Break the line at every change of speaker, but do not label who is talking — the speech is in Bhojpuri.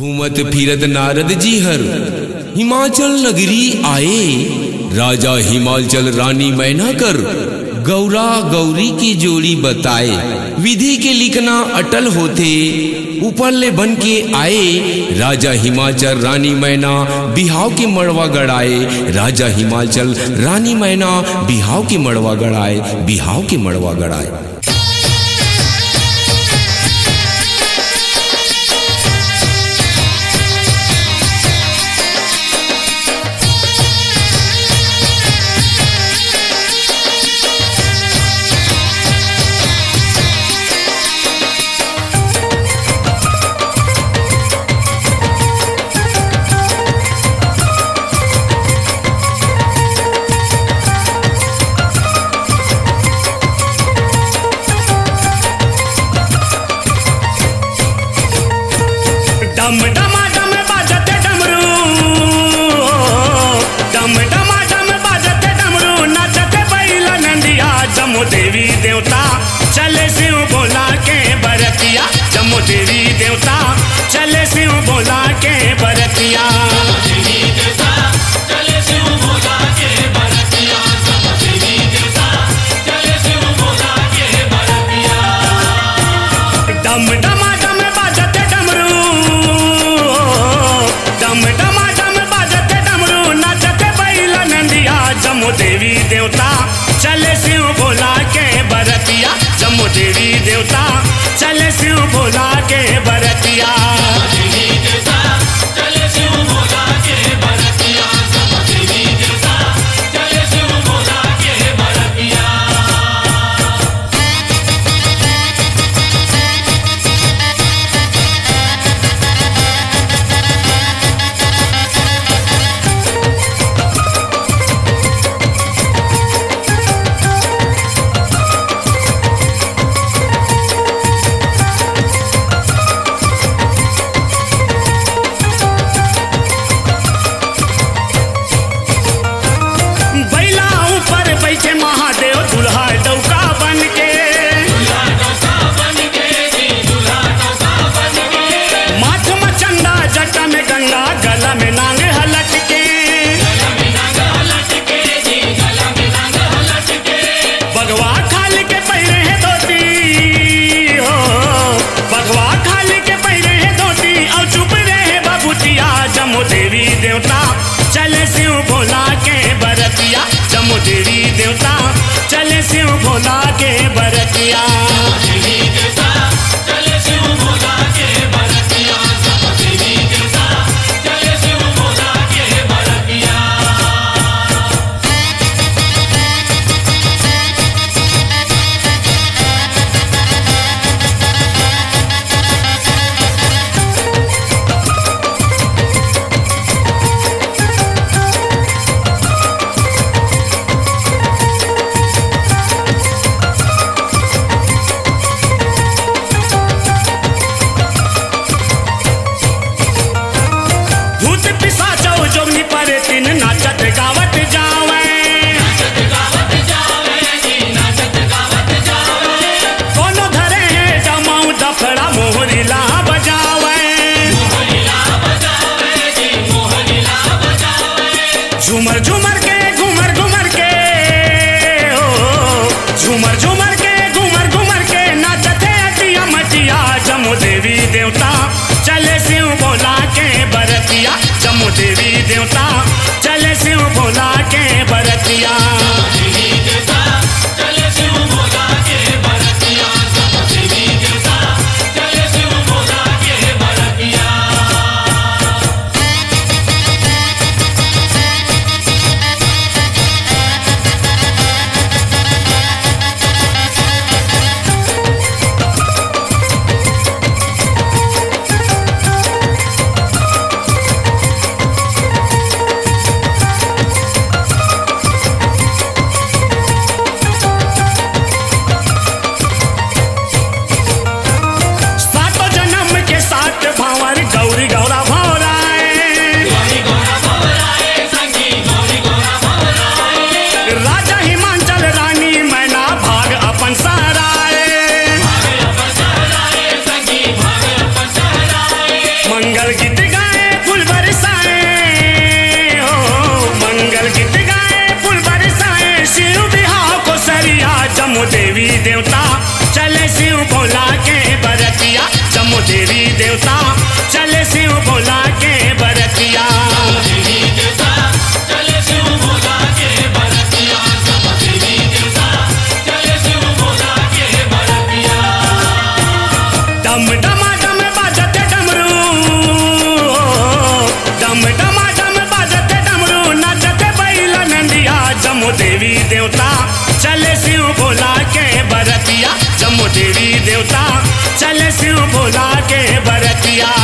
घूमत फिरत नारद जी हर हिमाचल नगरी आए। राजा हिमाचल रानी मैना कर गौरा गौरी की जोड़ी बताए। विधि के लिखना अटल होते ऊपर ले बन के आए। राजा हिमाचल रानी मैना बिहाव के मड़वा गड़ाए। राजा हिमाचल रानी मैना बिहाव के मड़वा गड़ाए। बिहाव के मड़वा गड़ाए।
डम डमाडम बाजते डमरू, डम डमाडम बाजते डमरू, नाचते बैला नंदिया। जम्मू देवी देवता चले शिव भोला के बरतिया। जम्मू देवी देवता चले शिव भोला के बरतिया। डम डमाडम बाजते डमरू, डम डमाडम बाजते डमरू, नाचते बैला नंदिया। जम्मू देवी देवता चले शिव भोला के बरतिया। जम्मू देवी देवता चले शिव भोला के बरतिया। बैला ऊपर बैठे महादेव दुल्हा डौका बन के। माथ में चंदा जटा में गंगा गला में नांग हलट के। बगवा खाल के पैरे है धोती हो, बगवा खाल के पैरे है धोती और चुप रहे बबूतिया। जम्मू देवी देवता चले शिव भोला के बरतिया। जम्मू देवी देवता चले शिव भोला के बरतिया। जम्मू देवी देवता चले शिव भोला के बरतिया, जम्मू देवी देवता चले शिव भोला के बरतिया। डम डमाडम बाजते डमरू, डम डमाडम बाजते डमरू, नाचते बैल नंदिया, जम्मू देवी देवता चले शिव भोला के बरतिया, जम्मू देवी देवता चले शिव भोला के बरतिया।